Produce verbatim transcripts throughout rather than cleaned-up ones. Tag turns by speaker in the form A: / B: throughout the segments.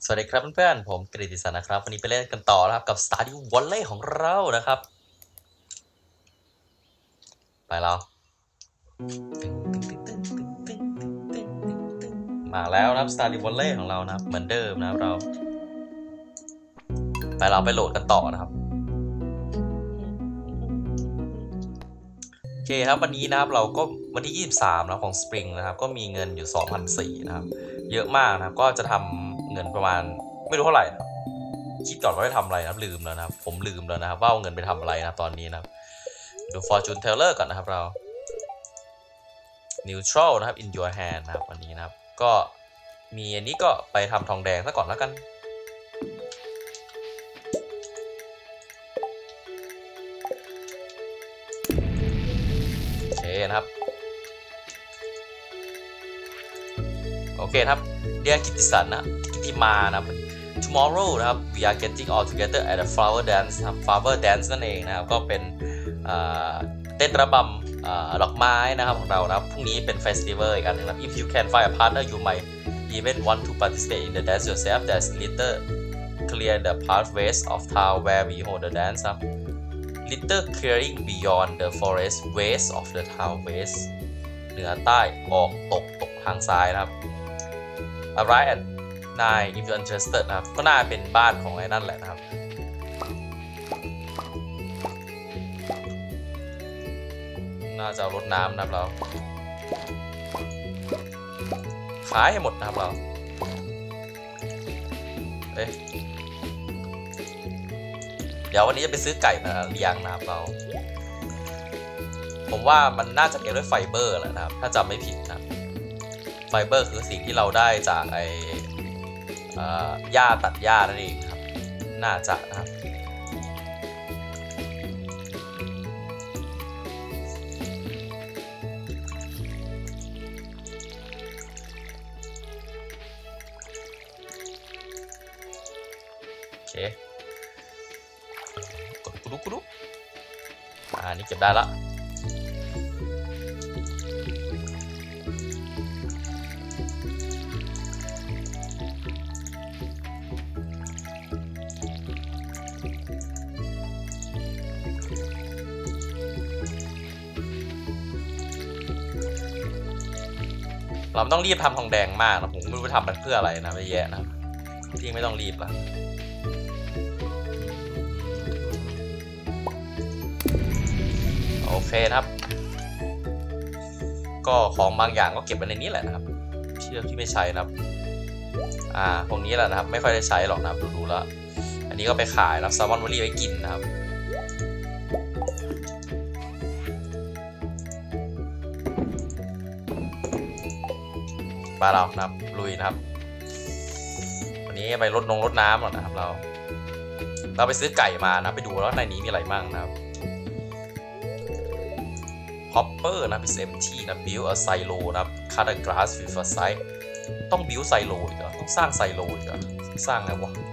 A: สวัสดีครับเพื่อนๆผมกฤติศักดิ์นะครับวันนี้ไปเล่นกันต่อนะครับกับ Stardew Valley ของเรานะครับไปเรามาแล้วนะครับ Stardew Valley ของเรานะครับเหมือนเดิมนะครับเราไปเราไปโหลดกันต่อนะครับโอเคครับวันนี้นะครับเราก็วันที่ยี่สิบสามนะของ Spring นะครับก็มีเงินอยู่ สองพันสี่ร้อย นะครับเยอะมากนะครับก็จะทำเงินประมาณไม่รู้เท่าไหร่นะครับคิดก่อนว่าจะทำอะไรนะครับลืมแล้วนะครับผมลืมแล้วนะครับว่าเอาเงินไปทำอะไรนะตอนนี้นะครับดู Fortune Teller ก่อนนะครับเรา neutral นะครับ in your hand นะครับวันนี้นะครับก็มีอันนี้ก็ไปทำทองแดงซะก่อนแล้วกันโอเคนะครับโอเคครับเรียกกิติสันนะกิติมานะครับ tomorrow นะครับ we are getting all together at a flower dance นะครับ flower dance นั่นเองนะครับก็เป็นเต้นระบำดอกไม้นะครับของเรานะครับพรุ่งนี้เป็นเฟสติวัลอีกอันนึงนะ if you can find a partner you might even want to participate in the dance yourself there's little clear the pathways of town where we hold the dance ครับ little clearing beyond the forest ways of the town ways เหนือใต้ออกตกตกทางซ้ายนะครับ alright at nine if you're interested นะครับก็น่าเป็นบ้านของไอ้นั่นแหละนะครับน่าจะรดน้ำนะครับเราขายให้หมดนะครับเราเอ๊ะเดี๋ยววันนี้จะไปซื้อไก่มาเลี้ยงนะครับเราผมว่ามันน่าจะเลี้ยงด้วยไฟเบอร์แหละนะครับถ้าจำไม่ผิดนะไฟเบอร์คือสิ่งที่เราได้จากไอ้หญ้าตัดหญ้านั่นเองครับน่าจะนะครับโอเคกดกุดุกุดุอ่านี่เก็บได้ละเราไม่ต้องรีบทำทองแดงมากนะผมไม่รู้ไปทำมันเพื่ออะไรนะไม่แย่นะที่ไม่ต้องรีบละโอเคนะครับก็ของบางอย่างก็เก็บไว้ในนี้แหละนะครับเชือกที่ไม่ใช้นะครับอ่าพวกนี้แหละนะครับไม่ค่อยได้ใช้หรอกนะครับดูๆแล้วอันนี้ก็ไปขายแล้วแซลมอนวอลลี่ไว้กินนะครับมาเรานะครับลุยนะครับวันนี้ไปรดนงรดน้ำหรอกนะครับเราเราไปซื้อไก่มานะไปดูแล้วในนี้มีอะไรบ้างนะครับฮอปเปอร์นะเป็น empty นะ build a silo นะครับ cut a grass with a scythe ต้อง build silo อีกเหรอต้องสร้างไซโลอีกเหรอสร้างไงวะ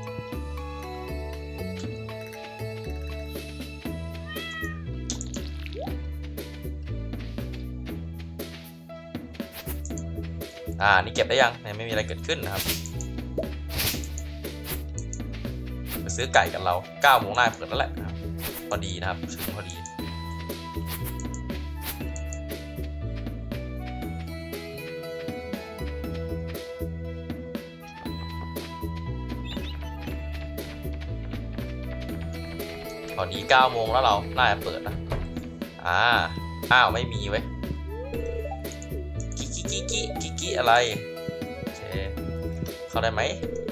A: อ่านี่เก็บได้ยังไม่มีอะไรเกิดขึ้นนะครับไปซื้อไก่กันเราเก้าโมงหน้าเปิดแล้วแหละนะครับพอดีนะครับถึงพอดีตอนนี้เก้าโมงแล้วเราน่าจะเปิดนะอ่าอ้าวไม่มีเว้ยกิ๊กกิ๊กกิ๊กกิ๊กกิ๊กอะไรโอเคเข้าได้ไหม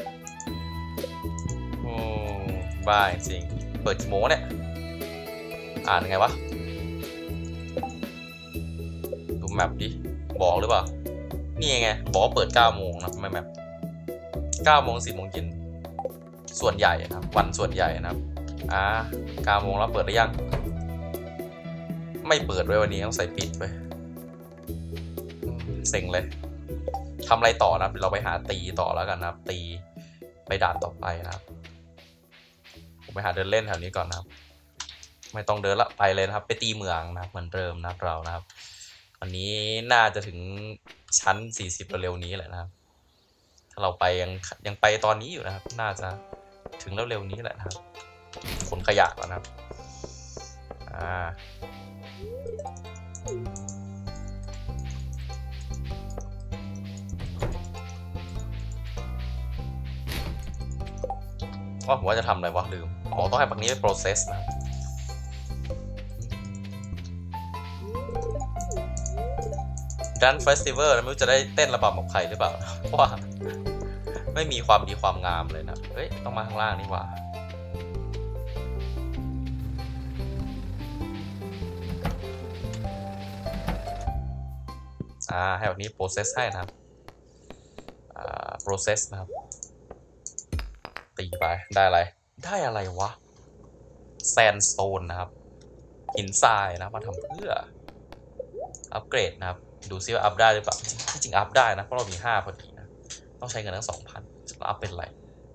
A: โอ้บ้าจริงเปิดกี่โมงเนี่ยอ่านยังไงวะดูแมปดิบอกหรือเปล่านี่ไงบอกเปิดเก้าโมงนะทำไมแมปเก้าโมงสิบโมงเย็นส่วนใหญ่นะครับวันส่วนใหญ่นะครับอ่าเก้าโมงแล้วเปิดหรือยังไม่เปิดไว้วันนี้ต้องใส่ปิดไปเซ็งเลยทำอะไรต่อนะเราไปหาตีต่อแล้วกันนะครับตีไปด่านต่อไปนะครับผมไปหาเดินเล่นแถวนี้ก่อนนะครับไม่ต้องเดินละไปเลยนะครับไปตีเมืองนะครับเหมือนเดิมนะครับเรานะครับวันนี้น่าจะถึงชั้นสี่สิบเร็วๆนี้แหละนะครับถ้าเราไปยังยังไปตอนนี้อยู่นะครับน่าจะถึงเร็วๆนี้แหละนะครับขนขยะแล้วนะครับอ่าว่าผมว่าจะทำอะไรวะลืมอ๋อต้องให้ปักนี้ไป process นะดันเฟสติวัลไม่รู้จะได้เต้นระบำกับใครหรือเปล่าเพราะว่าไม่มีความดีความงามเลยนะเฮ้ยต้องมาข้างล่างนี่หว่าอ่าให้แบบนี้ process ให้นะครับอ่า process นะครับตีไปได้อะไรได้อะไรวะแซนสโตนนะครับหินทรายนะมาทำเพื่ออัปเกรดนะครับดูซิว่าอัพได้หรือเปล่าที่จริงอัพได้นะเพราะเรามีห้าพอดีนะต้องใช้เงินทั้งสองพันแล้วอัพเป็นไร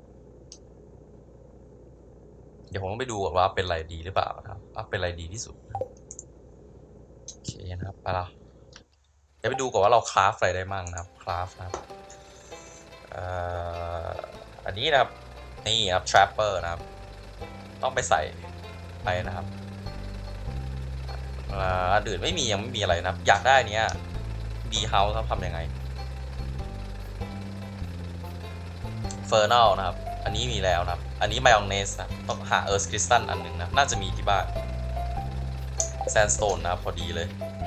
A: เดี๋ยวผมต้องไปดูก่อนว่าเป็นไรดีหรือเปล่านะครับอัพเป็นไรดีที่สุดโอเคนะครับไปละเดี๋ยวไปดูก่อนว่าเราคราฟอะไรได้มั่งนะครับคราฟนะครับอันนี้นะครับนี่ครับ trapper นะครับต้องไปใส่ไปนะครับอันอื่นไม่มียังไม่มีอะไรนะครับอยากได้เนี้ย B house ครับทำยังไง Fernal นะครับอันนี้มีแล้วนะครับอันนี้ Mayonnaise นะต้องหา Earth Crystal อันหนึ่งนะน่าจะมีที่บ้าน Sandstone นะครับพอดีเลย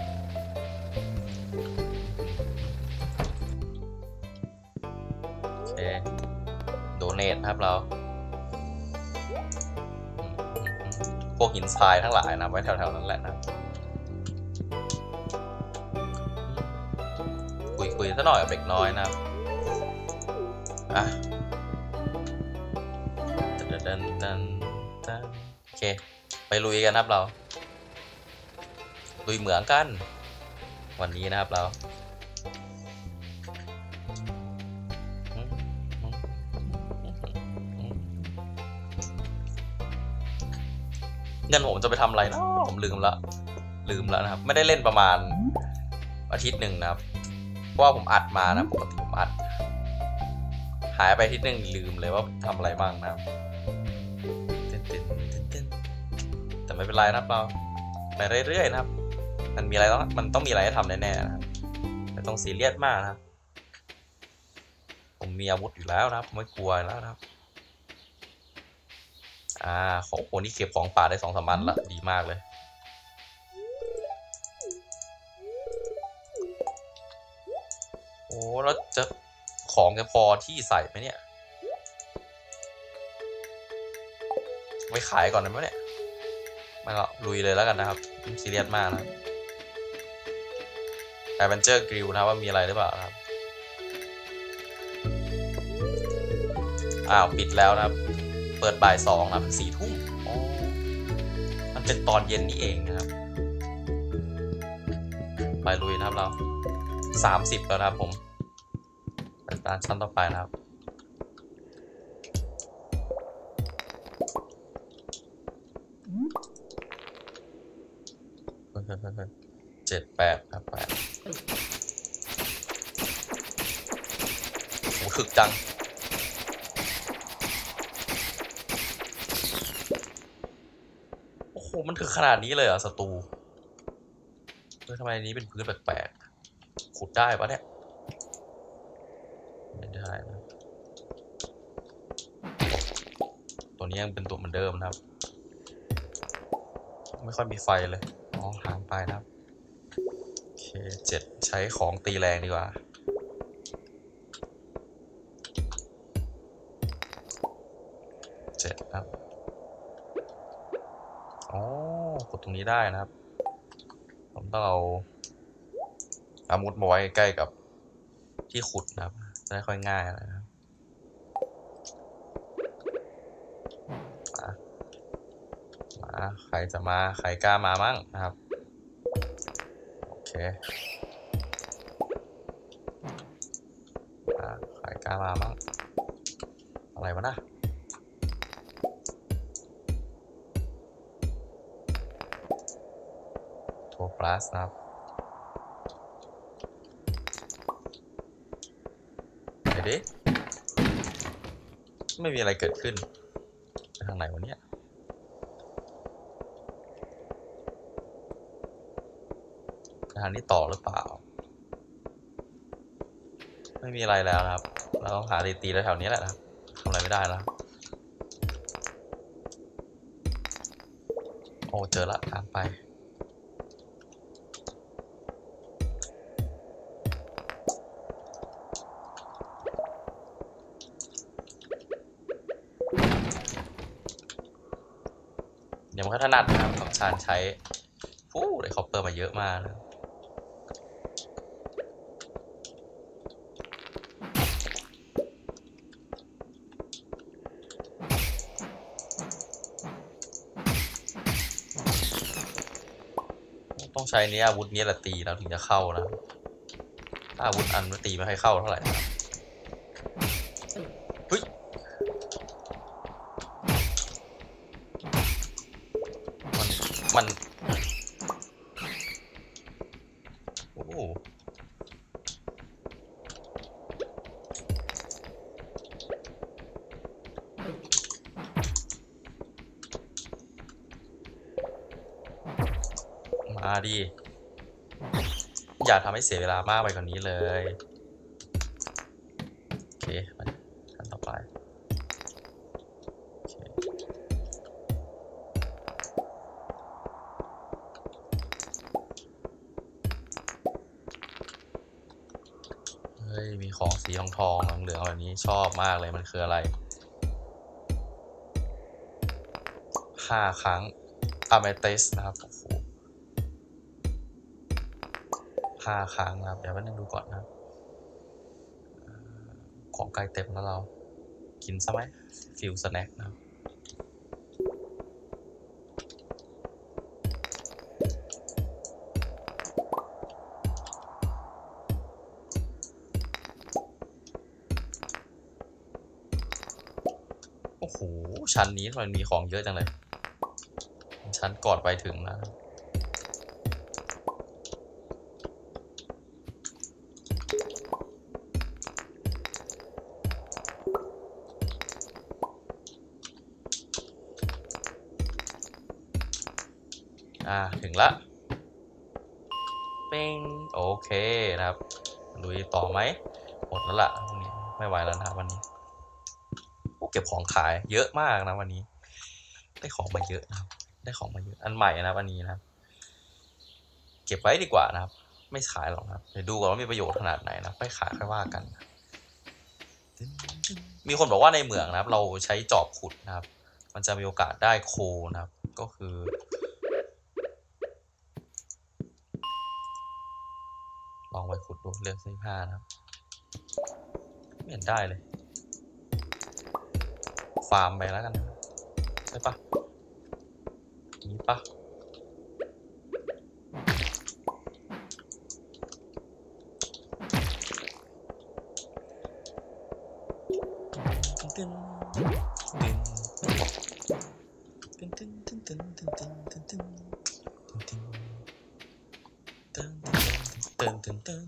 A: โอเค Donate นะครับเราพวกหินทรายทั้งหลายนะไว้แถวๆนั้นแหละนะคุยๆซะหน่อยกับเด็กน้อยนะครับอ่ะดันดันดันโอเคไปลุยกันครับเราลุยเหมืองกันวันนี้นะครับเราเงินผมจะไปทำอะไรนะผมลืมละลืมแล้วนะครับไม่ได้เล่นประมาณอาทิตย์หนึ่งนะครับเพราะว่าผมอัดมานะปกติผมอัดหายไปอาทิตย์หนึ่งลืมเลยว่าทำอะไรบ้างนะครับแต่ไม่เป็นไรนะครับเราไปเรื่อยๆนะครับมันมีอะไรต้องมันต้องมีอะไรให้ทำแน่ๆนะครับไม่ต้องซีเรียสมากนะครับผมมีอาวุธอยู่แล้วนะครับไม่กลัวแล้วนะครับอ่าของคนที่เก็บของป่าได้สองสามวันละดีมากเลยโอ้แล้วจะของจะพอที่ใส่ไหมเนี่ยไว้ขายก่อนได้ไหมเนี่ยไม่หรอกลุยเลยแล้วกันนะครับซีเรียสมากนะครับแอดเวนเจอร์กริลนะว่ามีอะไรหรือเปล่าครับอ้าวปิดแล้วนะครับเปิดบ่ายสองนะสี่ทุ่มอ๋อมันเป็นตอนเย็นนี่เองนะครับไปลุยนะครับเราสามสิบแล้วนะครับผมไปตามชั้นต่อไปนะครับเจ็ดแปดครับแปดโหถึกจังโอ้โหมันถึงขนาดนี้เลยเหรอศัตรูเฮ้ยทำไมอันนี้เป็นพื้นแปลกๆขุดได้ปะเนี่ยไม่ได้นะตัวนี้ยังเป็นตัวเหมือนเดิมนะครับไม่ค่อยมีไฟเลยอ๋อหางไปนะครับโอเคเจ็ดใช้ของตีแรงดีกว่าเจ็ดครับอ๋อกดตรงนี้ได้นะครับผมต้องเอาอาวุธมาไว้ใกล้กับที่ขุดนะครับจะได้ค่อยง่ายนะครับมาใครจะมาใครกล้ามามั่งนะครับโอเคใครกล้ามามั่งอะไรวะนะโทพลัสนะครับเดี๋ยวดิไม่มีอะไรเกิดขึ้นไปทางไหนวะเนี่ยทางนี้ต่อหรือเปล่าไม่มีอะไรแล้วนะครับเราต้องหาตีๆแถวนี้แหละนะครับทำอะไรไม่ได้แล้วโอ้เจอละทางไปเดี๋ยวมันก็ถนัดนะครับของชาญใช้ฟู้ได้คอปเปอร์มาเยอะมากนะต้องใช้นี้อาวุธนี้แหละตีเราถึงจะเข้านะถ้าอาวุธอันตีไม่ค่อยเข้าเท่าไหร่เฮ้ยมันมันโอ้มาดีอย่าทำให้เสียเวลามากไปกว่านี้เลยโอเคมาขั้นต่อไปโอเคเฮ้ยมีของสีทองทองเหลืองๆแบบนี้ชอบมากเลยมันคืออะไรห้าครั้งอะเมทิสนะครับโอ้โหห้าครั้งนะครับเดี๋ยวแป๊บนึงดูก่อนนะครับของใกล้เต็มแล้วเรากินซะไหมฟิลสแน็คนะครับโอ้โหชั้นนี้มันมีของเยอะจังเลยชั้นก่อนไปถึงนะอ่าถึงละเป้งโอเคนะครับลุยต่อไหมหมดแล้วล่ะวันนี้ไม่ไหวแล้วนะครับวันนี้เก็บของขายเยอะมากนะวันนี้ได้ของมาเยอะนะครับได้ของมาเยอะอันใหม่นะวันนี้นะครับเก็บไว้ดีกว่านะครับไม่ขายหรอกครับเดี๋ยวดูก่อนว่ามีประโยชน์ขนาดไหนนะไม่ขายค่อยว่ากันมีคนบอกว่าในเหมืองนะครับเราใช้จอบขุดนะครับมันจะมีโอกาสได้โคนะครับก็คือลองไปขุดดูเรื่องสิบห้านะครับไม่เห็นได้เลยฟาร์มไปแล้วกันใช่ปะนี้ปะตึ้งตึ้งตึ้งตึ้งตึ้งตึ้งตึ้งตึ้งตึ้งตึ้งตึ้งตึ้งตึ้งตึ้งตึ้งตึ้ง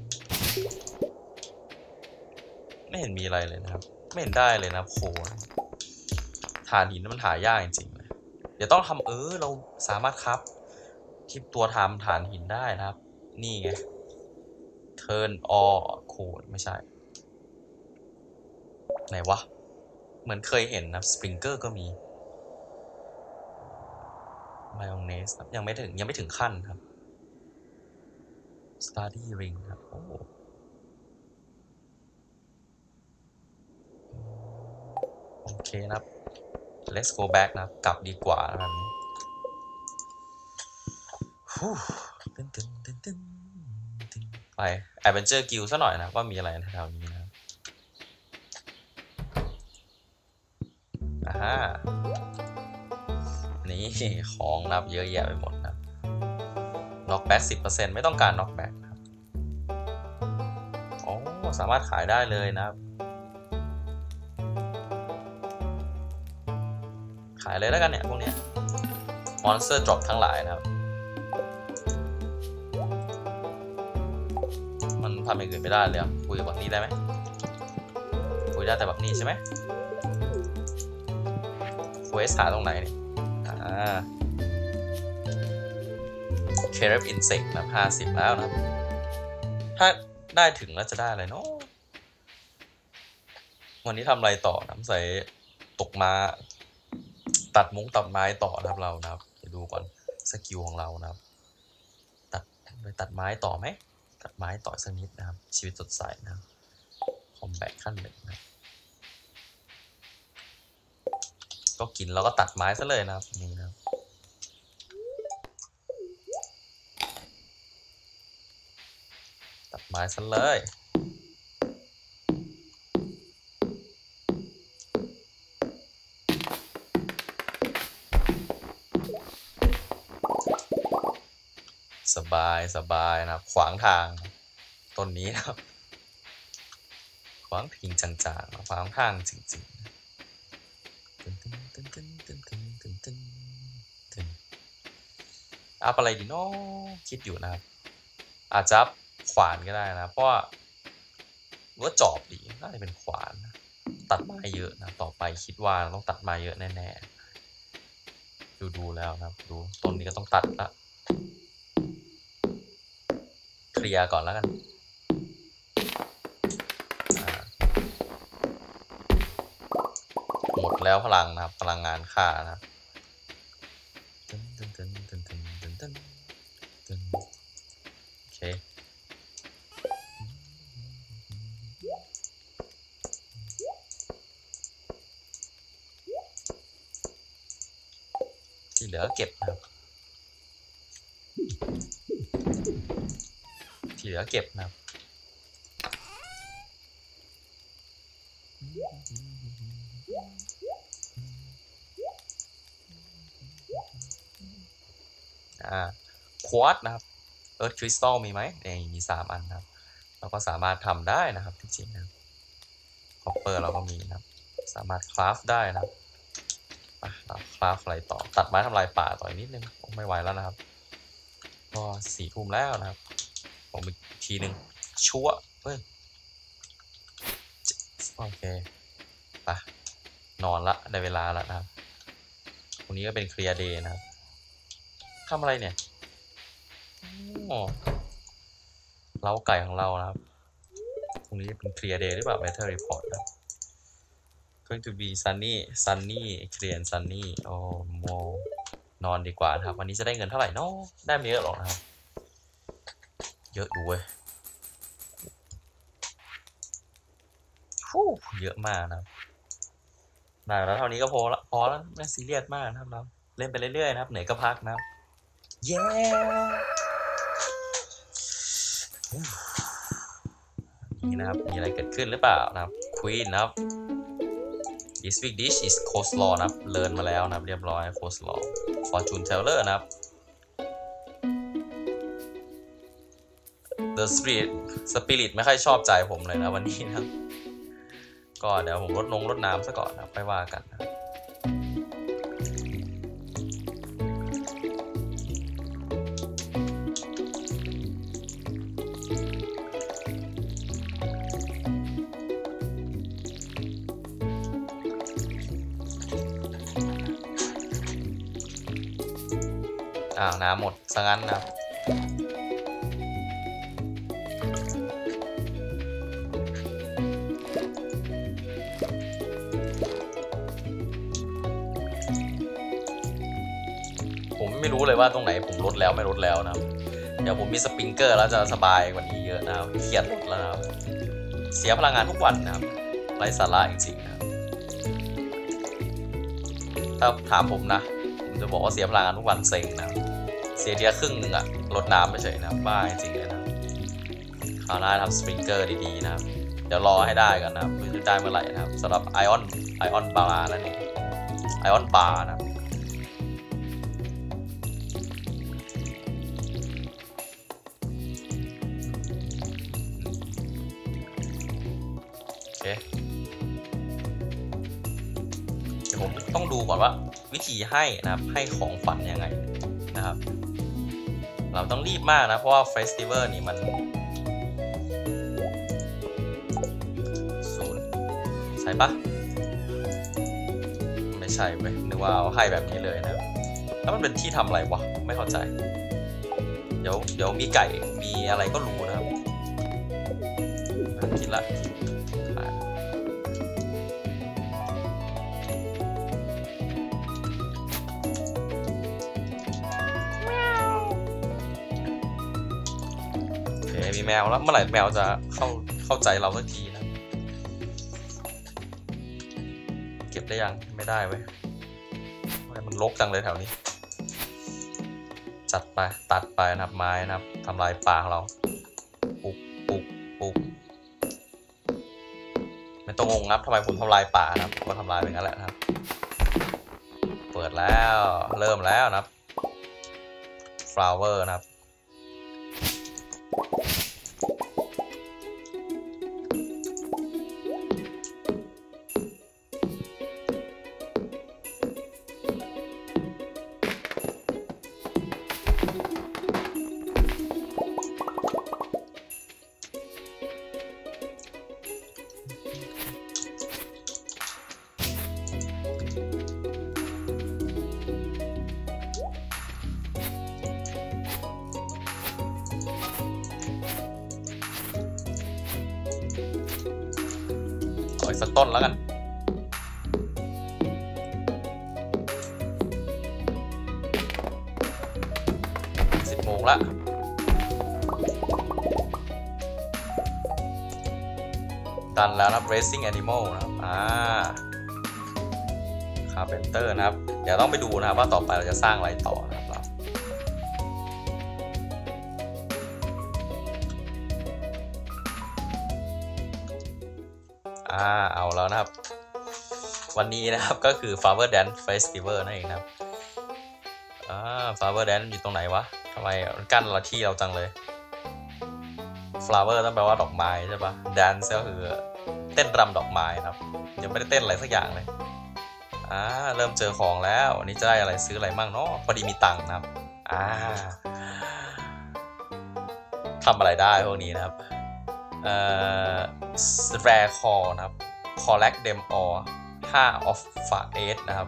A: ไม่เห็นมีอะไรเลยนะครับไม่เห็นได้เลยนะโคฐานหินมันหายากจริงๆเลยเดี๋ยวต้องทำเออเราสามารถครับคลิปตัวทำฐานหินได้นะครับนี่ไง turn all code ไม่ใช่ไหนวะเหมือนเคยเห็นนะสปริงเกอร์ก็มีมายองเนสยังไม่ถึงยังไม่ถึงขั้นครับ study ring ครับโอ้โอเคนะครับ let's go back นะครับกลับดีกว่านะครับตึ้งตึ้งตึ้งตึ้งไป Adventure Guild ซะหน่อยนะว่ามีอะไรแถวนี้นะอ่าฮะนี่ของนับเยอะแยะไปหมดนะน็อกแบ็ก สิบเปอร์เซ็นต์ ไม่ต้องการน็อกแบ็กครับโอ้สามารถขายได้เลยนะครับขายเลยแล้วกันเนี่ยพวกเนี้ย Monster Drop ทั้งหลายนะครับมันทำอย่างอื่นไม่ได้เลยคุยกับบักนี้ได้ไหมคุยได้แต่บักนี้ใช่ไหมเควสหาตรงไหนเนี่ยอ่าเคเรฟอินเซกนะห้าสิบแล้วนะครับถ้าได้ถึงแล้วจะได้อะไรเนาะวันนี้ทำอะไรต่อน้ำใสตกมาตัดมุ้งตัดไม้ต่อนะครับเรานะครับไปดูก่อนสกิลของเรานะครับตัดไปตัดไม้ต่อไหมตัดไม้ต่อสักนิดนะครับชีวิตสดใสนะครับคอมแบทขั้นหนึ่งนะก็กินแล้วก็ตัดไม้ซะเลยนะครับนี่นะครับตัดไม้ซะเลยสบายสบายนะครับขวางทางต้นนี้นะครับขวางทิ้งจางๆขวางทางจริงๆอัพอะไรดีเนาะคิดอยู่นะครับอาจจะขวานก็ได้นะเพราะว่าว่าจอบดีน่าจะเป็นขวานนะตัดไม้เยอะนะต่อไปคิดว่าต้องตัดไม้เยอะแน่ๆดูดูแล้วนะครับดูต้นนี้ก็ต้องตัดละเคลียร์ก่อนแล้วกันหมดแล้วพลังนะครับพลังงานค่านะครับโอเคที่เหลือเก็บนะครับที่เหลือเก็บนะครับอ่าควอตนะครับเอิร์ธคริสตัลมีไหมเนี่ยมีสามอันนะครับเราก็สามารถทำได้นะครับจริงๆนะคอปเปอร์เราก็มีนะครับสามารถคราฟได้นะครับเราคราฟอะไรต่อตัดไม้ทำลายป่าต่ออีกนิดนึงไม่ไหวแล้วนะครับก็สี่ทุ่มแล้วนะครับผมอีกทีหนึ่งชั่วเฮ้ยโอเคไปนอนละได้เวลาแล้วนะครับวันนี้ก็เป็นเคลียร์เดย์นะครับทำอะไรเนี่ยเล้าไก่ของเรานะครับตรงนี้เป็นเคลียร์เดย์หรือเปล่า Weather Report นะ going to be sunny sunny clear and sunny โอ้โมนอนดีกว่านะครับวันนี้จะได้เงินเท่าไหร่เนาะได้ไม่เยอะหรอกนะครับเยอะดูเว้ยเยอะมากนะครับได้แล้วเท่านี้ก็พอละพอแล้วไม่ซีเรียสมากนะครับเราเล่นไปเรื่อยๆนะครับเหนื่อยก็พักนะครับเย้นี่นะครับมีอะไรเกิดขึ้นหรือเปล่านะครับ Queen นะครับ This week dish is coleslaw นะครับเลิร์นมาแล้วนะครับเรียบร้อย coleslaw Fortune Teller นะครับ The Spirit Spirit ไม่ค่อยชอบใจผมเลยนะวันนี้นะครับก็เดี๋ยวผมลดนงลดน้ำซะก่อนนะค่อยว่ากันนะอ้าวน้ำหมดซะงั้นนะผมไม่รู้เลยว่าตรงไหนผมลดแล้วไม่ลดแล้วนะเดี๋ยวผมมีสปริงเกอร์แล้วจะสบายกว่านี้เยอะนะเครียดลดแล้วนะเสียพลังงานทุกวันนะครับไร้สาระจริงๆนะถ้าถามผมนะผมจะบอกว่าเสียพลังงานทุกวันเซ็งนะเสียเดียครึ่งหนึ่งอะลดน้ำไปเฉยนะบ้าจริงเลยนะคราวหน้าทำสปริงเกอร์ดีๆนะครับเดี๋ยวรอให้ได้กันนะครับไม่รู้ได้เมื่อไหร่นะครับสำหรับไอออนไอออนบาร์นั่นเองไอออนบาร์นะโอเคเดี๋ยวผมต้องดูก่อนว่าวิธีให้นะครับให้ของขวัญยังไงนะครับเราต้องรีบมากนะเพราะว่าเฟสติวัลนี่มันศูนย์ใช่ปะใช่ไหมนึกว่าเอาให้แบบนี้เลยนะแล้วมันเป็นที่ทำอะไรวะไม่เข้าใจเดี๋ยวเดี๋ยวมีไก่มีอะไรก็รู้นะครับกินละโอเคมีแมวแล้วเมื่อไหร่แมวจะเข้าเข้าใจเราสักทีนะเก็บได้ยังไม่ได้เว้ยมันรกจังเลยแถวนี้จัดไปตัดไปนะครับไม้นะครับทำลายป่าเราปุ๊บปุ๊บปุ๊บไม่ต้องงงครับทำไมผมทำลายป่านะครับก็ทำลายเป็นงั้นแหละนะครับเปิดแล้วเริ่มแล้วนะครับ flower นะครับอีกสักต้นแล้วกันสิบโมงละดันแล้วนะ racing animal นะครับอ่า carpenter นะครับเดี๋ยวต้องไปดูนะครับว่าต่อไปเราจะสร้างอะไรต่อนะครับเราอ่าเอาแล้วนะครับวันนี้นะครับก็คือ flower dance festival นั่นเองนะครับอ่า flower dance อยู่ตรงไหนวะทำไมมันกั้นละที่เราจังเลย flower ต้องแปลว่าดอกไม้ใช่ปะ dance ก็คือเต้นรำดอกไม้นะครับยังไม่ได้เต้นอะไรสักอย่างเลยอ่าเริ่มเจอของแล้ววันนี้จะได้อะไรซื้ออะไรมั่งเนาะพอดีมีตังค์นะครับอ่าทำอะไรได้พวกนี้นะครับเอ่อ rare call นะครับ collect them all ห้า of eight นะครับ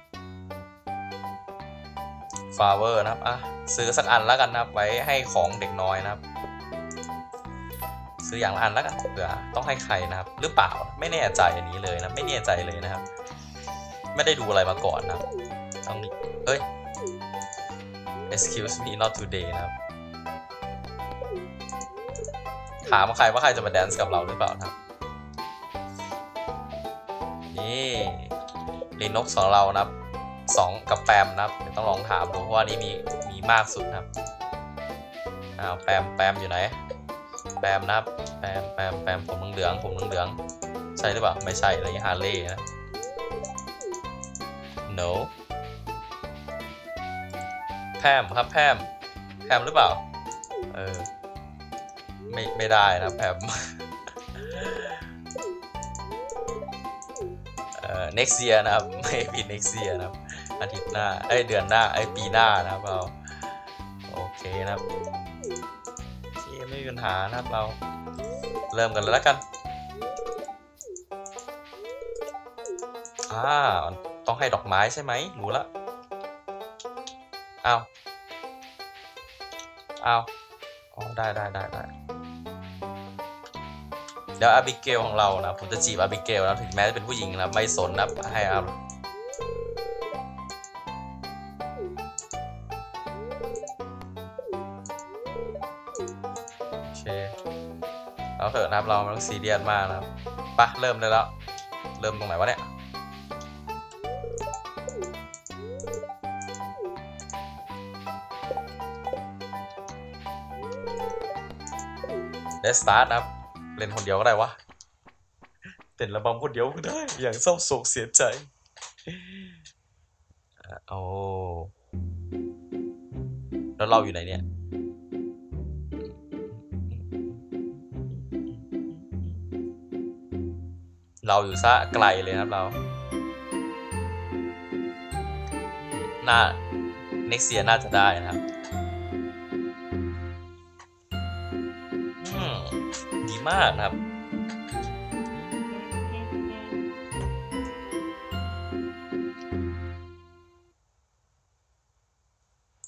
A: flower นะครับอ่ะซื้อสักอันแล้วกันนะครับไว้ให้ของเด็กน้อยนะครับซื้ออย่างละอันแล้วกันเผื่อต้องให้ใครนะครับหรือเปล่าไม่แน่ใจอันนี้เลยนะไม่แน่ใจเลยนะครับไม่ได้ดูอะไรมาก่อนนะต้องเฮ้ย excuse me not today นะครับถามใครว่าใครจะมาแดนซ์กับเราหรือเปล่าครับนี่ลีนกของเรานะครับสองกับแปมนะครับเดี๋ยวต้องลองถามดูเพราะว่านี้มีมีมากสุดนะครับอ้าวแปมแปมอยู่ไหนแปมนะครับแปมแปมแปมผมเหลืองผมเหลืองใช่หรือเปล่าไม่ใช่อะไรฮาร์เลย์นะ no แพมครับแพมแพมหรือเปล่าเออไม่ไม่ได้นะแพมเอ่อ next year นะครับไม่ปี next year นะครับอาทิตย์หน้าเอ้ยเดือนหน้าไอ้ปีหน้านะครับเราโอเคนะครับที่ไม่มีปัญหานะครับเราเริ่มกันแล้วกันอ่าต้องให้ดอกไม้ใช่ไหมรู้ละอ้าวอ้าวอ๋อได้ได้ได้ได้เดี๋ยวอาบิเกลของเรานะผมจะจีบอาบิเกลนะถึงแม้จะเป็นผู้หญิงนะไม่สนนะให้อาโอเคเราเถอะนะครับเราไม่ต้องซีเรียสมากนะครับปะเริ่มได้แล้วเริ่มตรงไหนวะเนี่ยเดสตาร์ทนะครับเล่นคนเดียวก็ได้วะเต้นระบำคนเดียวก็ได้อย่างเศร้าโศกเสียใจโอ้แล้วเราอยู่ไหนเนี่ยเราอยู่ซะไกลเลยนะครับเราน่า next year น่าจะได้นะครับอืมดีมากนะครับ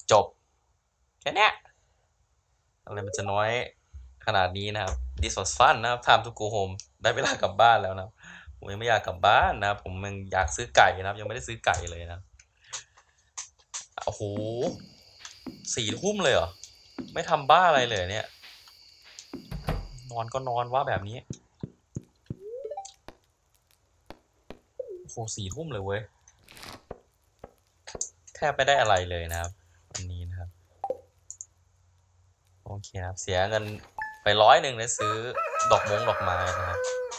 A: จบแค่นี้อะไรมันจะน้อยขนาดนี้นะครับ This was fun นะครับ Time to go home ได้เวลากลับบ้านแล้วนะผมยังไม่อยากกลับบ้านนะผมยังอยากซื้อไก่นะครับยังไม่ได้ซื้อไก่เลยนะโอ้โหสี่ทุ่มเลยเหรอไม่ทำบ้าอะไรเลยเนี่ยนอนก็นอนว่าแบบนี้โอ้โหสี่ทุ่มเลยเว้ยแทบไม่ได้อะไรเลยนะครับวันนี้นะครับโอเคครับเสียเงินไปร้อยหนึ่งเลยซื้อดอกมงดอกไม้นะครับ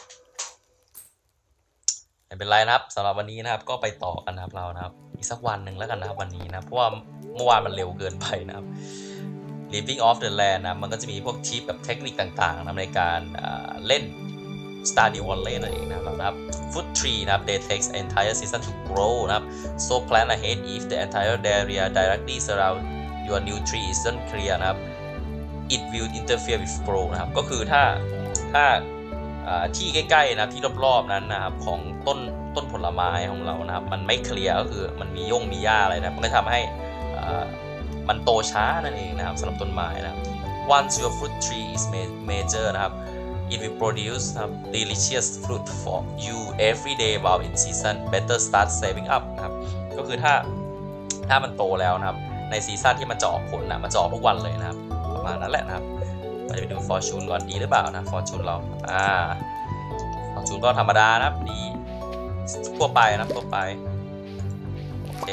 A: ไม่เป็นไรนะครับสำหรับวันนี้นะครับก็ไปต่อกันนะครับเรานะครับอีกสักวันหนึ่งแล้วกันนะครับวันนี้นะเพราะว่าเมื่อวานมันเร็วเกินไปนะครับ Living off the land นะมันก็จะมีพวกทิปแบบเทคนิคต่างๆนะในการเล่น Stardew Valley นั่นเองนะครับ Food tree นะครับ they takes entire season to grow นะครับ so plan ahead if the entire area directly surround your new tree isn't clear นะครับ it will interfere with grow นะครับก็คือถ้าถ้าที่ใกล้ๆนะที่รอบๆนั้นนะครับของต้นต้นผลไม้ของเรานะครับมันไม่เคลียร์ก็คือมันมีย่งมีหญ้าอะไรนะมันก็ทำให้มันโตช้านั่นเองนะครับสำหรับต้นไม้นะครับ once your fruit tree is major นะครับ it will produce นะครับ delicious fruit for you every day while in season better start saving up นะครับก็คือถ้าถ้ามันโตแล้วนะครับในซีซั่นที่มันจะออกผลนะมันจะออกทุกวันเลยนะครับประมาณนั้นแหละนะครับไปดู fortune ก่อนดีหรือเปล่านะ fortune เราอ่า fortune ก็ธรรมดานะครับดีทั่วไปนะทั่วไปโอเค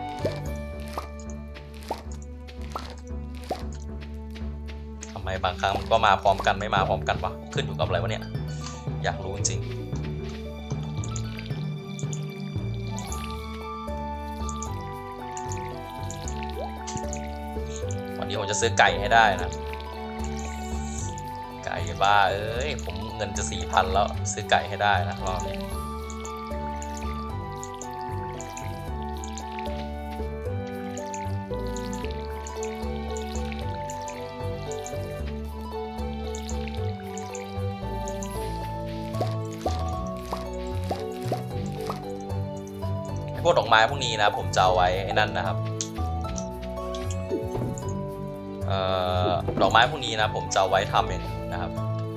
A: ทำไมบางครั้งมันก็มาพร้อมกันไม่มาพร้อมกันวะขึ้นอยู่กับอะไรวะเนี่ยอยากรู้จริงวันนี้ผมจะซื้อไก่ให้ได้นะไก่บ้าเอ้ยผมเงินจะสี่พันแล้วซื้อไก่ให้ได้นะรอบนี้พวกดอกไม้พวกนี้นะผมจะเอาไว้ไอ้นั่นนะครับเอ่อดอกไม้พวกนี้นะผมจะเอาไว้ทำเองนะครับ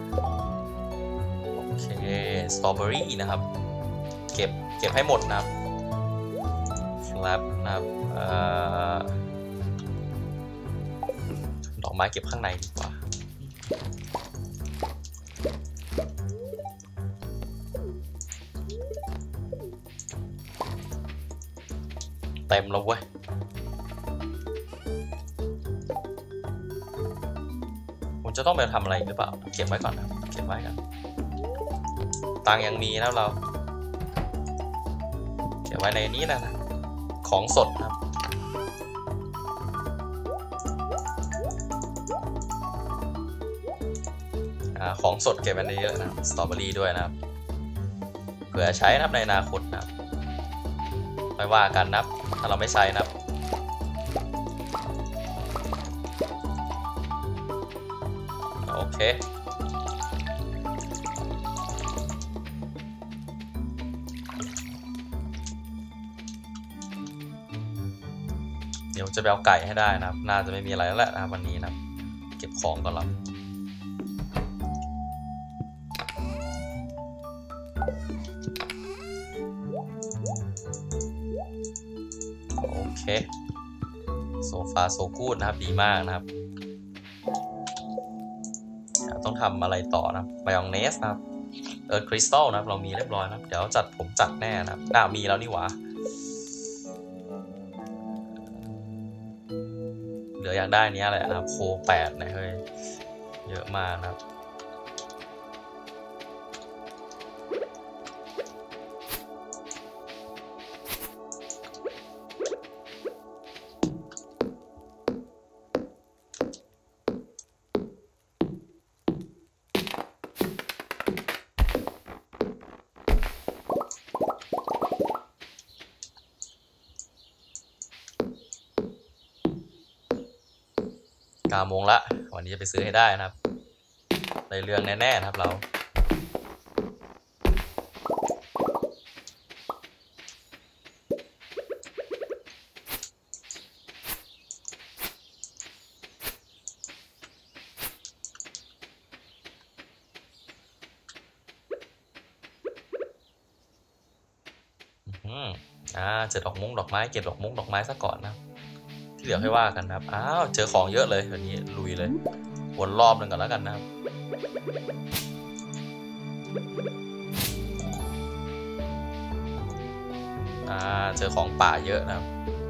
A: โอเคสตรอเบอรี่นะครับเก็บเก็บให้หมดนะครับฟลับนะครับเอ่อดอกไม้เก็บข้างในดีกว่าเต็มแล้วเว้ยผมจะต้องไปทำอะไรหรือเปล่าเก็บไว้ก่อนนะเก็บไว้กันตังยังมีนะเราเก็บไว้ในนี้นะนะของสดครับของสดเก็บไว้ในนี้นะสตรอเบอรี่ด้วยนะครับเผื่อใช้นะครับในอนาคตนะครับไม่ว่ากันนะครับถ้าเราไม่ใช้นะครับโอเคเดี๋ยวจะไปเอาไก่ให้ได้นะครับน่าจะไม่มีอะไรแล้วแหละนะครับวันนี้นะครับเก็บของก่อนเราโอเคโซฟาโซกูดนะครับดีมากนะครับต้องทำอะไรต่อนะไบอองเนสนะครับเออคริสตัลนะครับเรามีเรียบร้อยนะเดี๋ยวจัดผมจัดแน่นะครับน่ามีแล้วนี่หว่าเหลืออยากได้นี้แหละนะครับโคแปดนะเฮ้ยเยอะมากนะครับเก้าโมงละวันนี้จะไปซื้อให้ได้นะครับในเรื่องแน่ๆนะครับเราอ่าเจอดอกมุ้งดอกไม้เก็บดอกมุ้งดอกไม้ซะก่อนนะที่เหลือให้ว่ากันนะครับอ้าวเจอของเยอะเลยวันนี้ลุยเลยวนรอบหนึ่งก่อนแล้วกันนะครับอ่าเจอของป่าเยอะนะครับ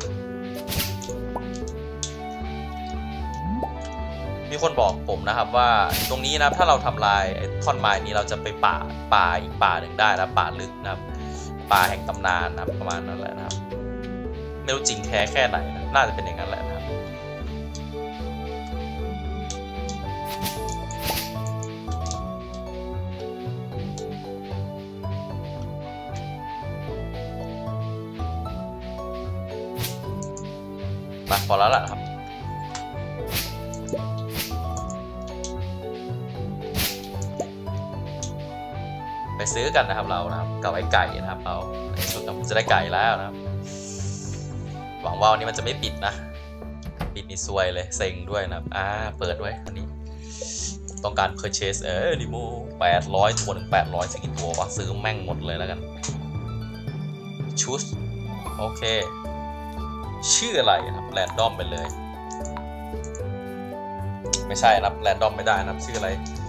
A: มีคนบอกผมนะครับว่าตรงนี้นะถ้าเราทำลายท่อนไม้นี้เราจะไปป่าป่าอีกป่าหนึ่งได้นะป่าลึกนะครับป่าแห่งตำนานนะครับประมาณนั้นแหละนะครับไม่รู้จริงแท้แค่ไหนนะน่าจะเป็นอย่างนั้นแหละนะครับมาพอแล้วล่ะครับไปซื้อกันนะครับเรานะครับกับไอ้ไก่นะครับเราในสุดจะได้ไก่แล้วนะครับหวังว่าวันนี้มันจะไม่ปิดนะปิดนี่ซวยเลยเซ็งด้วยนะครับอ่าเปิดไว้อันนี้ต้องการ purchase เออดิโมแปดร้อยตัวหนึ่งแปดร้อยสักกี่ตัววะซื้อแม่งหมดเลยแล้วกันชุดโอเคชื่ออะไรครับแรนดอมไปเลยไม่ใช่นะครับแรนดอมไม่ได้นะครับชื่ออะไร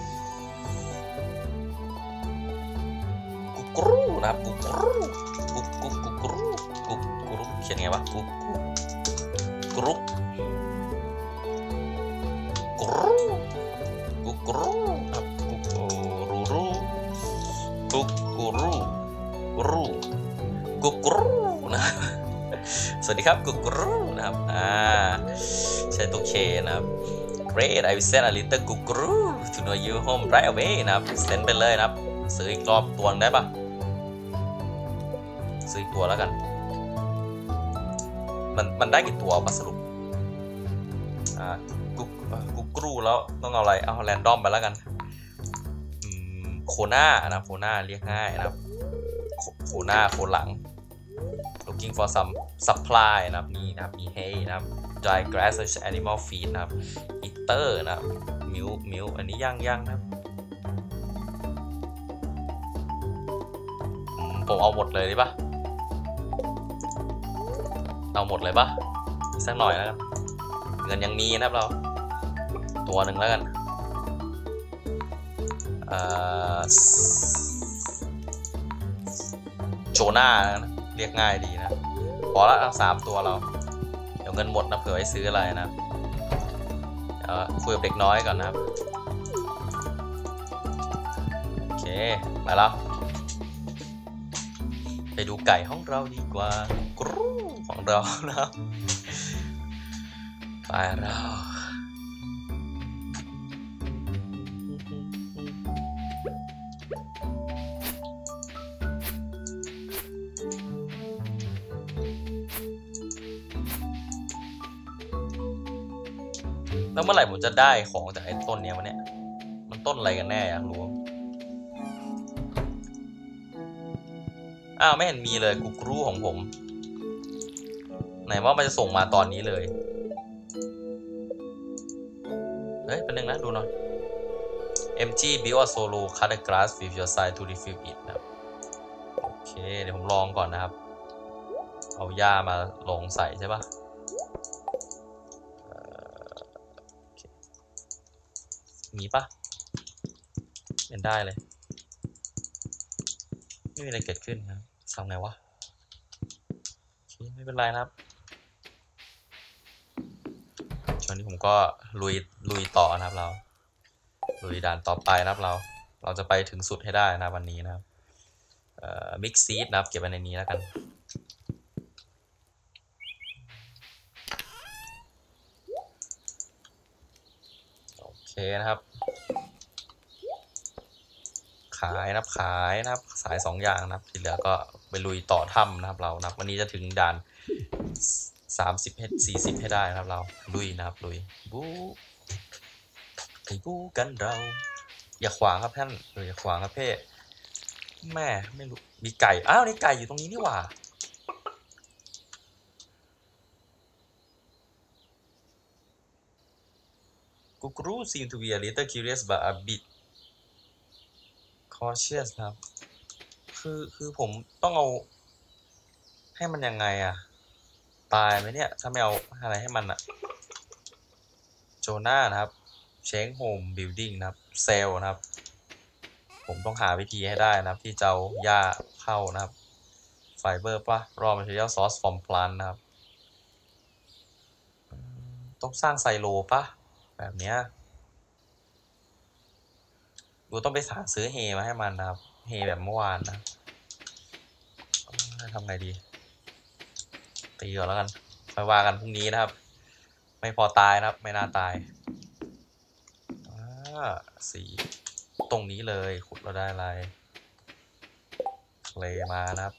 A: กุกรูนะครับกุกรูกุกกุกกุกรูกุกกุรูเขียนไงวะกุกกุกรูกุรูกุกรูครับกุกรูรูกุกกุรูรูกุกรูนะสวัสดีครับกุกรูนะครับอ่าใช้ตัวเคนะครับ Great I will send a little กุกรู to know you home right away นะครับเซ็นไปเลยนะครับซื้ออีกรอบตัวได้ปะซื้ออีกตัวแล้วกันมันมันได้กี่ตัวปะสรุปอ่ากุกกุกรูแล้วต้องเอาอะไรเอาแรนดอมไปแล้วกันอืมโคน่านะโคน่าเรียกง่ายนะครับโคน่าโคหลัง looking for some supply นะครับมีนะครับมี hay นะครับ dry grass animal feed นะครับ eater นะครับ milk milk อันนี้ย่างย่างนะครับผมเอาหมดเลยดิปะเอาหมดเลยปะสักหน่อยแล้วกันเงินยังมีนะครับเราตัวหนึ่งแล้วกันโจน่าเรียกง่ายดีนะพอละทั้งสามตัวเราเดี๋ยวเงินหมดนะเผื่อไว้ซื้ออะไรนะเดี๋ยวคุยกับเด็กน้อยก่อนนะครับโอเคไปแล้วไปดูไก่ห้องเราดีกว่ากรูของเรานะไปเราแล้วเมื่อไหร่ผมจะได้ของจากไอ้ต้นเนี้ยวะเนี่ยมันต้นอะไรกันแน่อยากรู้อ้าวไม่เห็นมีเลยกุกรูของผมไหนว่ามันจะส่งมาตอนนี้เลยเฮ้ยเป็นหนึ่งนะดูหน่อย เอ็ม จี build a solo cut the grass with your side to refill it นะครับโอเคเดี๋ยวผมลองก่อนนะครับเอาหญ้ามาลงใส่ใช่ปะมีปะเป็นได้เลยไม่มีอะไรเกิดขึ้นครับทำไงวะไม่เป็นไรนะครับช่วงนี้ผมก็ลุยลุยต่อนะครับเราลุยด่านต่อไปนะครับเราเราจะไปถึงสุดให้ได้นะวันนี้นะครับเอ่อมิกซีดนะครับเก็บไว้ในนี้แล้วกันโอเคนะครับขายนะครับขายนะครับสายสองอย่างนะครับที่เหลือก็ไปลุยต่อถ้ำนะครับเรานะครับวันนี้จะถึงด่านสามสิบเฮดสี่สิบให้ได้นะครับเราลุยนะครับลุยบู๊ไอ้บู๊กันเราอย่าขวางครับท่านเอออย่าขวางครับเพ่แม่ไม่รู้มีไก่อ้าวนี่ไก่อยู่ตรงนี้นี่หว่ากูกรู seem to be a little curious but a bit cautious นะครับคือคือผมต้องเอาให้มันยังไงอะตายไหมเนี่ยถ้าไม่เอาอะไรให้มันอะโจนานะครับเชงโฮมบิลดิ้งนะครับเซลนะครับผมต้องหาวิธีให้ได้นะครับที่จะเอาหญ้าเข้านะครับไฟเบอร์ปะ raw material source from plant นะครับต้องสร้างไซโลปะแบบเนี้ยดูต้องไปหาซื้อเฮมาให้มันนะครับเฮแบบเมื่อวานนะทำไงดีตีก่อนแล้วกันค่อยว่ากันพรุ่งนี้นะครับไม่พอตายนะครับไม่น่าตายสีตรงนี้เลยขุดเราได้อะไรเลมานะครับ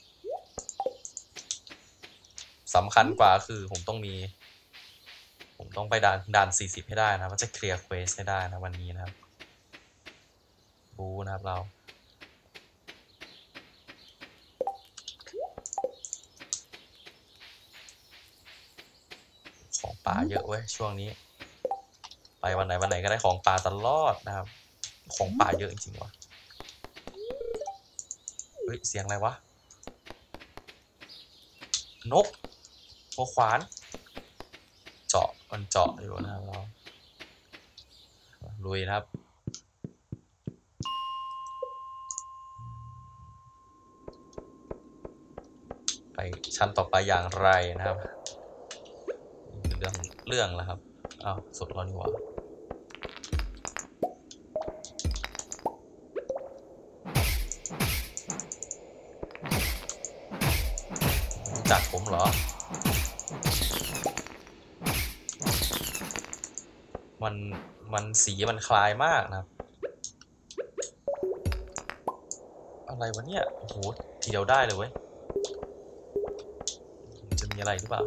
A: สำคัญกว่าคือผมต้องมีผมต้องไปด่านด่านสี่สิบให้ได้นะว่าจะเคลียร์เควสให้ได้นะวันนี้นะครับบูนะครับเราของป่าเยอะเว้ยช่วงนี้ไปวันไหนวันไหนก็ได้ของป่าตลอดนะครับของป่าเยอะจริงๆวะเฮ้ยเสียงอะไรวะนกโอขวานเจาะมันเจาะอยู่นะครับเราลุยนะครับไปชั้นต่อไปอย่างไรนะครับเรื่องเรื่องแล้วครับอ้าวสุดแล้วนี่หว่าจัดผมเหรอมันมันสีมันคล้ายมากนะครับอะไรวะเนี่ยโอ้โหทีเดียวได้เลยเว้ยจะมีอะไรหรือเปล่า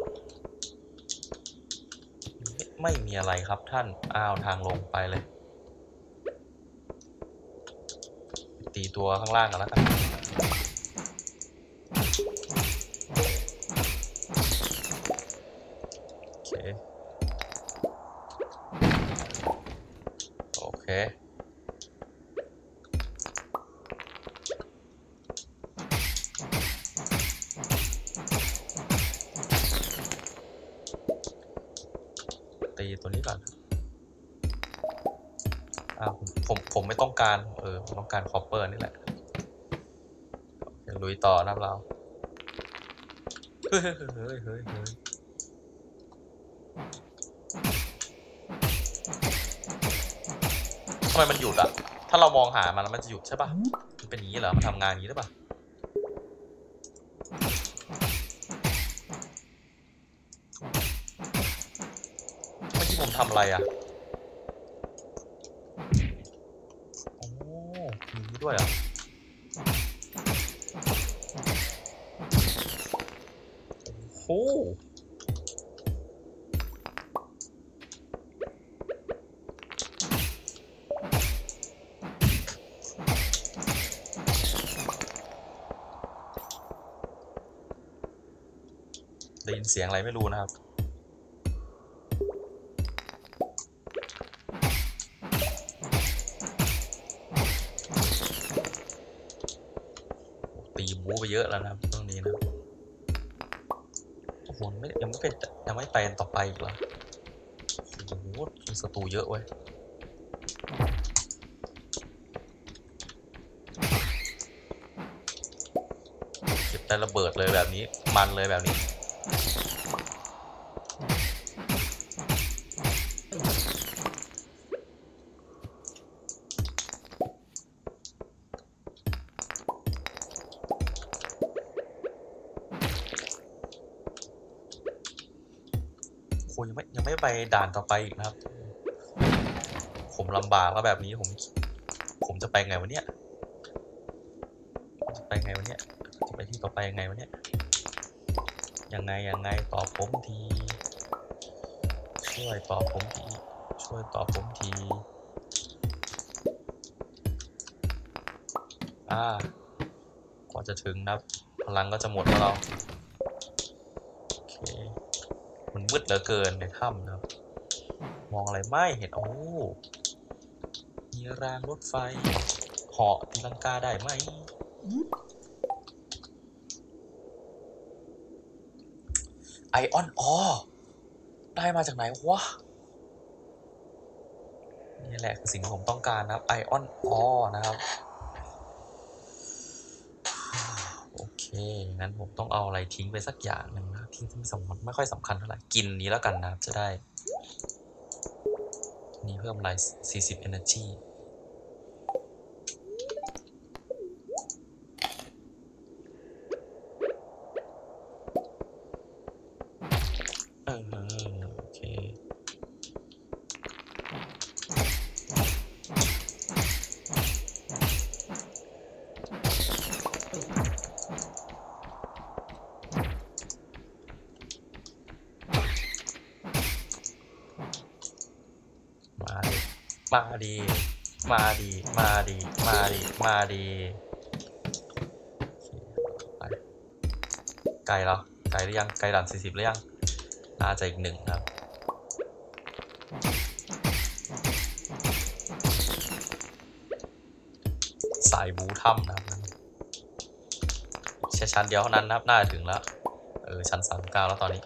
A: ไม่มีอะไรครับท่านอ้าวทางลงไปเลยตีตัวข้างล่างกันแล้วกันโอเคโอเคตีตัวนี้ก่อนอ้าวผมผมผมไม่ต้องการเออผมต้องการคอปเปอร์นี่แหละลุยต่อนะเราเฮ้ยเฮ้ยเฮ้ยเฮ้ยเฮ้ยทำไมมันหยุดอะถ้าเรามองหามันแล้วมันจะหยุดใช่ปะมันเป็นอย่างนี้เหรอมันทำงานอย่างนี้หรือเปล่าเมื่อกี้ผมทำอะไรอะโอ้มีนี้ด้วยอ่ะโอ้ได้ยินเสียงอะไรไม่รู้นะครับตีบูไปเยอะแล้วนะครับตรงนี้นะโอ้โหไม่ยังไม่เป็นยังไม่ไปต่อไปอีกเหรอโอ้โหศัตรูเยอะเว้ยเก็บได้ระเบิดเลยแบบนี้มันเลยแบบนี้โอ้ยยังไม่ยังไม่ไปด่านต่อไปอีกนะครับผมลำบากแล้วแบบนี้ผมผมจะไปไงวะเนี่ยจะไปไงวะเนี่ยจะไปที่ต่อไปยังไงวะเนี่ยยังไงยังไงตอบผมทีช่วยตอบผมทีช่วยตอบผมทีอ่ากว่าจะถึงนะครับพลังก็จะหมดแล้วเราโอเคมันมืดเหลือเกินในถ้ำนะครับมองอะไรไม่เห็นโอ้มีรางรถไฟเหาะตีลังกาได้ไหมไอออนออได้มาจากไหนวะนี่แหละคือสิ่งที่ผมต้องการนะครับไอออนออนะครับโอเคงั้นผมต้องเอาอะไรทิ้งไปสักอย่างหนึ่งนะทิ้งที่สำคัญไม่ค่อยสำคัญเท่าไหร่กินนี้แล้วกันนะครับจะได้นี่เพิ่มอะไรสี่สิบ energy เออโอเคมาดีมาดีมาดีมาดีมาดีไปไกลแล้วไกลหรือยังไกลด่านสี่สิบหรือยังน่าจะอีกหนึ่งครับสายบูถ้ำนะครับแค่ชั้นเดียวเท่านั้นนะครับน่าจะถึงแล้วเออชั้นสามสิบเก้าแล้วตอนนี้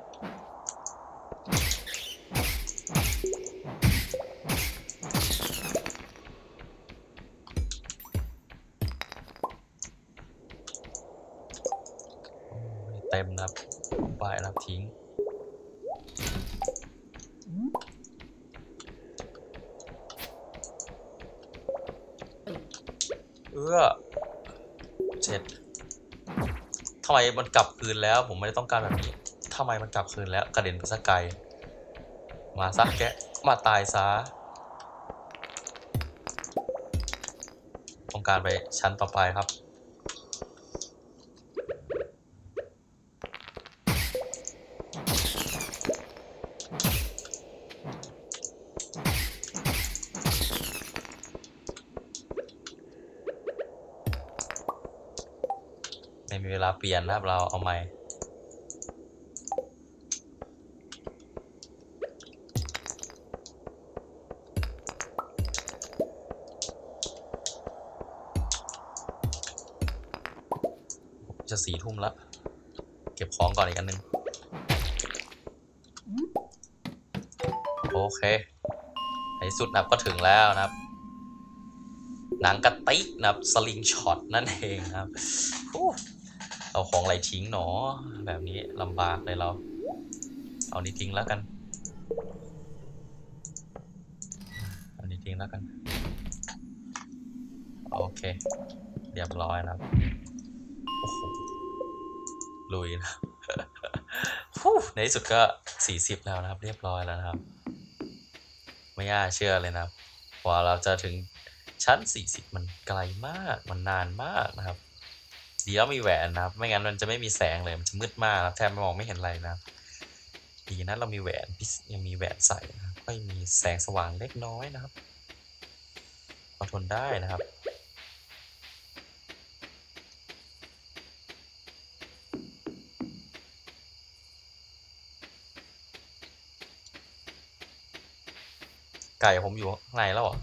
A: เต็มนะครับไปนะครับทิ้งเอื้อเจ็ดทำไมมันกลับคืนแล้วผมไม่ได้ต้องการแบบนี้ทำไมมันกลับคืนแล้วกระเด็นไปซะไกลมาซะแกมาตายซะต้องการไปชั้นต่อไปครับไม่มีเวลาเปลี่ยนนะครับเราเอาใหม่จะสี่ทุ่มแล้วเก็บของก่อนอีกอันนึงโอเคในสุดนะครับก็ถึงแล้วนะครับหนังกระติกนะครับสลิงช็อตนั่นเองครับเอาของอะไรทิ้งหนอแบบนี้ลำบากเลยเราเอานี้ทิ้งแล้วกันเอานี้ทิ้งแล้วกันโอเคเรียบร้อยนะครับโอ้โหลุยนะในที่สุดก็สี่สิบแล้วนะครับเรียบร้อยแล้วนะครับไม่น่าเชื่อเลยนะครับกว่าเราจะถึงชั้นสี่สิบมันไกลมากมันนานมากนะครับดีแล้วมีแหวนนะครับไม่งั้นมันจะไม่มีแสงเลยมันจะมืดมากแทบไม่มองไม่เห็นอะไรนะดีนะเรามีแหวนยังมีแหวนใส่นะครับก็มีแสงสว่างเล็กน้อยนะครับพอทนได้นะครับไก่ผมอยู่ข้างในแล้วเหรอ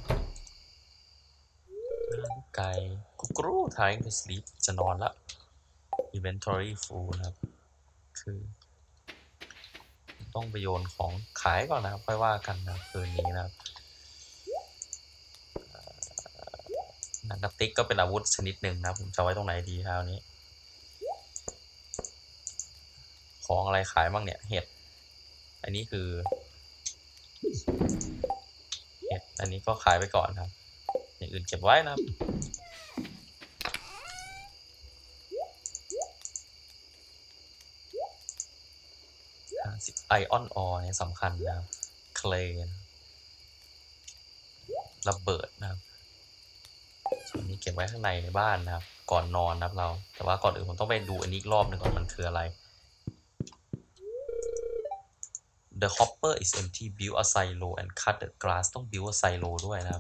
A: ไก่กุกรู trying to sleep จะนอนละ inventory full นะครับคือต้องไปโยนของขายก่อนนะครับค่อยว่ากันนะคืนนี้นะครับหนังกระติกก็เป็นอาวุธชนิดหนึ่งนะผมจะไว้ตรงไหนดีคราวนี้ของอะไรขายบ้างเนี่ยเห็ดอันนี้คือเห็ดอันนี้ก็ขายไปก่อนครับอย่างอื่นเก็บไว้นะครับไอออนออร์เนี่ยสำคัญนะครับเคลย์ระเบิดนะครับส่วนนี้เก็บไว้ข้างในในบ้านนะครับก่อนนอนนะครับเราแต่ว่าก่อนอื่นผมต้องไปดูอันนี้อีกรอบหนึ่งก่อนมันคืออะไร The hopper is empty build a silo and cut the grass ต้อง build a silo ด้วยนะครับ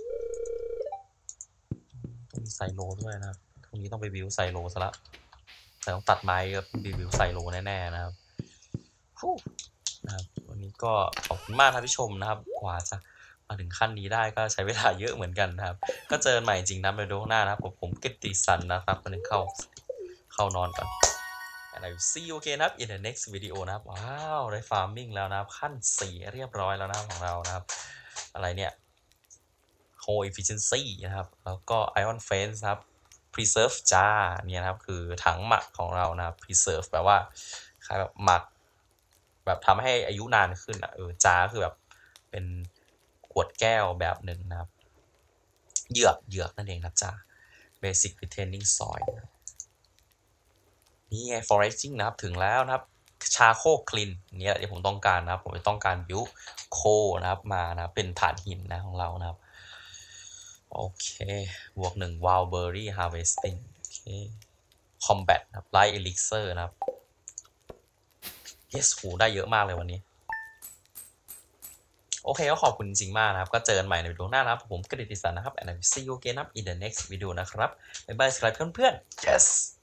A: ต้องมีไซโลด้วยนะครับตรงนี้ต้องไป build ไซโลซะละแต่ต้องตัดไม้ก็ build ไซโลแน่ๆนะครับนะครับวันนี้ก็ขอบคุณมากท่านผู้ชมนะครับกว่าจะมาถึงขั้นนี้ได้ก็ใช้เวลาเยอะเหมือนกันนะครับก็เจอใหม่จริงนะในวิดีโอหน้านะครับผมกิตติสันนะครับมาถึงเข้าเข้านอนก่อน and I will see you again นะครับ in the next video นะครับว้าวได้ farming แล้วนะครับขั้นสี่เรียบร้อยแล้วนะของเรานะครับอะไรเนี่ย Core efficiency นะครับแล้วก็ iron fence ครับ preserve jar เนี่ยนะครับคือถังหมักของเรานะครับ preserve แปลว่าคล้ายแบบหมักแบบทำให้อายุนานขึ้นอ่ะเออ jar คือแบบเป็นขวดแก้วแบบหนึ่งนะครับเหยือกเหยือกนั่นเองนะ jar basic retaining soil นี่ไง foraging นะครับถึงแล้วนะครับชาโคคลินนี่แหละที่ผมต้องการนะครับผมจะต้องการบิวโคนะครับมานะเป็นถ่านหินนะของเรานะครับโอเคบวกหนึ่ง wildberry harvesting โอเค combat นะครับ light elixir นะครับ yes หูได้เยอะมากเลยวันนี้โอเคก็ขอบคุณจริงมากนะครับก็เจอกันใหม่ในวิดีโอหน้านะครับผมกฤติสันนะครับ and I will see you again นะครับ in the next video นะครับบ๊ายบายสำหรับเพื่อนๆ yes